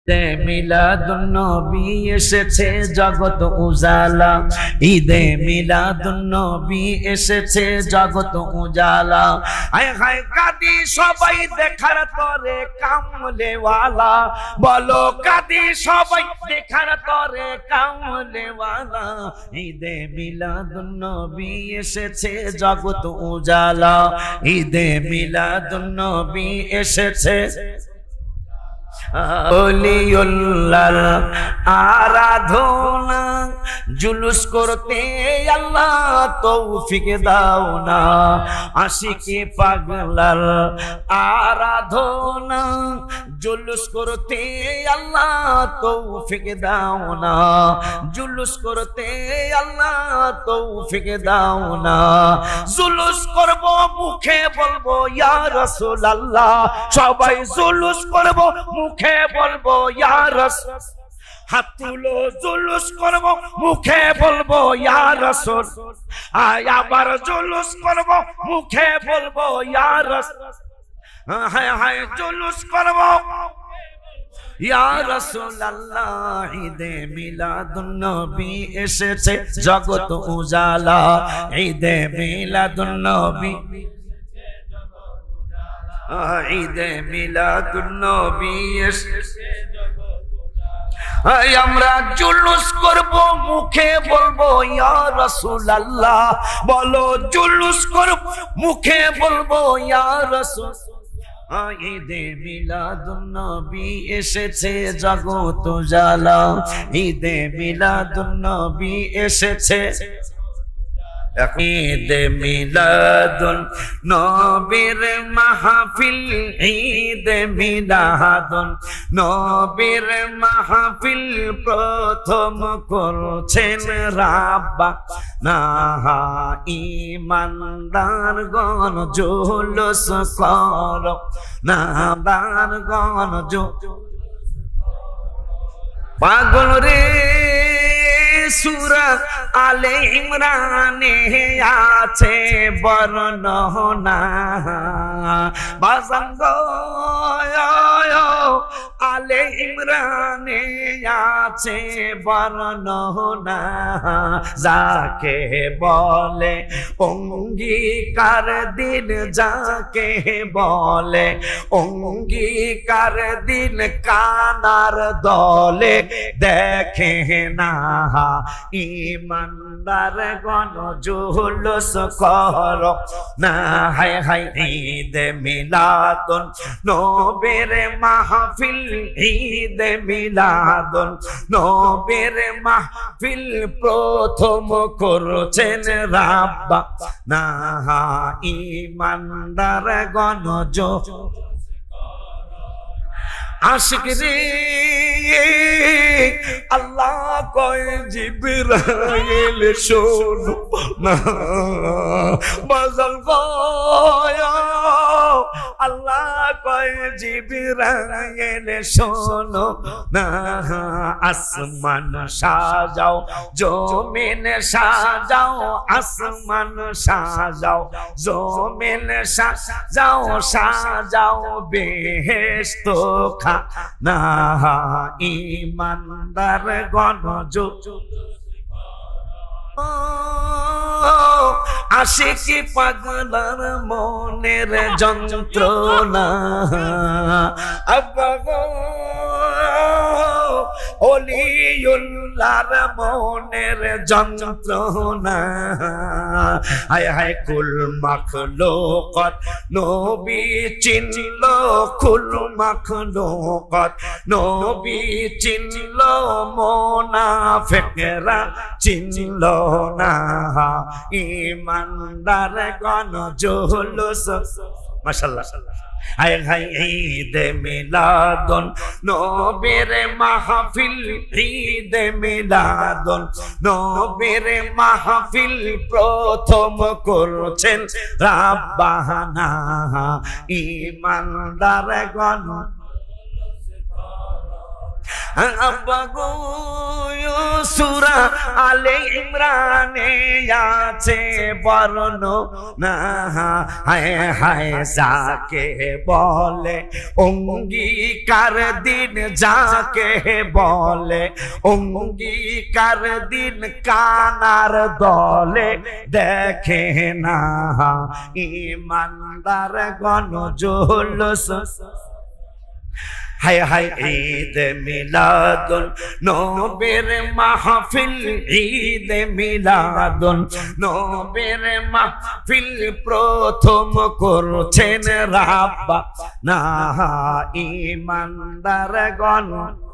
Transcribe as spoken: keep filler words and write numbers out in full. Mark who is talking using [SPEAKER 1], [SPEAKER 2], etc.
[SPEAKER 1] ঈদে মিলাদুন নবী এসেছে জগৎ উজালা, ঈদে মিলাদুন নবী এসেছে জগৎ উজালা। হায় হায় কাঁদি সবাই দেখার তরে কামলেওয়ালা, বলো কাঁদি সবাই দেখার তরে কামলেওয়ালা। ঈদে মিলাদুন নবী এসেছে জগৎ উজালা, ঈদে মিলাদুন নবী এসেছে। ওলিউল্লাহর আরাধনা জুলুস করতে আল্লাহ তৌফিক দাও না, আশিকে পাগলার আরাধনা জুলুস করতে আল্লাহ তৌফিক দাও না, জুলুস করতে আল্লাহ তৌফিক দাও না। জুলুস করব মুখে বলবো ইয়া রাসূলুল্লাহ, সবাই জুলুস করব মুখে বলবো ইয়া রাসূল। হাত তুলো জুলুস করব মুখে বলবো ইয়া রাসূল, আয় আবার জুলুস করব মুখে বলবো ইয়া রাসূল। হায় হায় জুলুস করব ইয়া রাসূলুল্লাহ। ঈদে মিলাদুন নবী এসেছে জগৎ উজালা, ঈদে মিলাদুন নবী, ঈদে মিলাদুন নবী এসেছে। আমরা জুলুস করব মুখে বলবো ইয়া রাসূলুল্লাহ, বলো জুলুস করব মুখে বলবো ইয়া রাসূল। ঈদে মিলাদুন নবী এসেছে জগৎ উজালা, ঈদে মিলাদুন নবী এসেছে। ঈদে মিলাদুন নবীর মাহফিল, ঈদে মিলাদুন নবীর মাহফিল প্রথম করছেন রাব্বা না। ঈমানদার গণ জুলুস করো না, দার গণ জুলুস পাগল রে। সূরা আলে ইমরানে আছে বর্ণনা, বাজান গো আলে ইমরানে আছে বর্ণনা। যাকে বলে অঙ্গীকার দিন, যাকে বলে অঙ্গীকার দিন, কানার দলে দেখে না। ঈমানদার গণ জুলুস করো না, হায় হায় ঈদে মিলাদুন নবীর মাহফিল, ঈদে মিলাদুন নবীর মাহফিল প্রথম করছেন রাব্বা না। ঈমানদার গণ জুলুস আশিক রে আল্লাহ কয় জিবরাইল শোনো না, বাজাল কয় আল্লাহ কয় জিবরাইল শোনো না। আসমান সাজাও জমিন সাজাও, আসমান সাজাও জমিন সাজাও, সাজাও বেহেশত না। ঈমানদার গণ আশিকি পাগলার মনের যন্ত্রণা। আব্বা গো ওলিউল্লাহর মনের যন্ত্রণা। হায় হায় কুল মাখলুকাত নবী চিনল, কুল মাখলুকাত নবী চিনল, মুনাফিকরা চিনল না। ঈমানদার গণ জুলুস মাশাআল্লাহ। হায় হায় ঈদে মিলাদুন নবীর মাহফিল, ঈদে মিলাদুন নবীর মাহফিল প্রথম করছেন রাব্বানা। ঈমানদার গণ আব্বা গো সূরা আলে ইমরানে আছে বর্ণনা হায় হায় যাকে বলে অঙ্গীকার দিন যাকে বলে অঙ্গীকার দিন কানার দলে দেখে না ইমানদার গণ জুলুস হায় হায় ঈদ মিলাদুন নবীর মাহফিল ঈদ মিলাদুন নবীর মাহফিল প্রথম করছেন রাব্বা না ইমানদারগণ